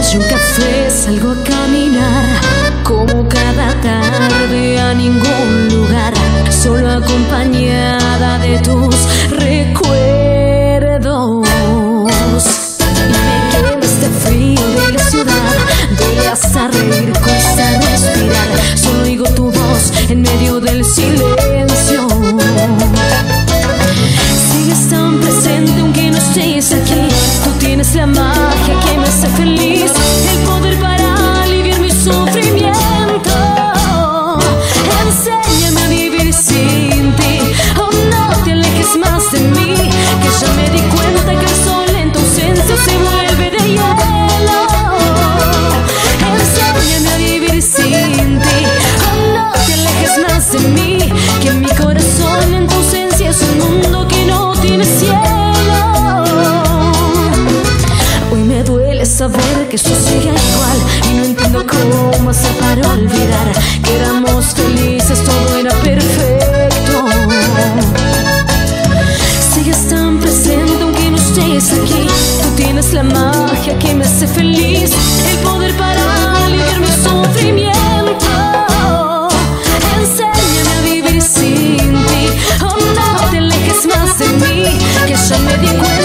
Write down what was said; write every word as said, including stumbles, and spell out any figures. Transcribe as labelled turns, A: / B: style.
A: y un café salgo a caminar, como cada tarde a ningún lugar, solo acompañada de tus recuerdos. Y me quema este frío de la ciudad, duele hasta reír, cuesta respirar, solo oigo tu voz en medio del silencio. Sigues tan presente aunque no estés aquí, tú tienes la magia que me hace feliz, el poder para aliviar mi sufrimiento. Enséñame a vivir sin ti, oh no te alejes más de mí, que ya me di cuenta que el sol en tu ausencia se vuelve de hielo. Enséñame a vivir sin ti, oh no te alejes más de mí, que mi corazón en tu ausencia es un mundo que no tiene cielo. Hoy me duele saber que esto sigue igual y no entiendo cómo hacer para olvidar que éramos felices, todo era perfecto. Sigues tan presente aunque no estés aquí, tú tienes la magia que me hace feliz, el poder para aliviar mi sufrimiento. Enséñame a vivir sin ti, oh no te alejes más de mí, que ya me di cuenta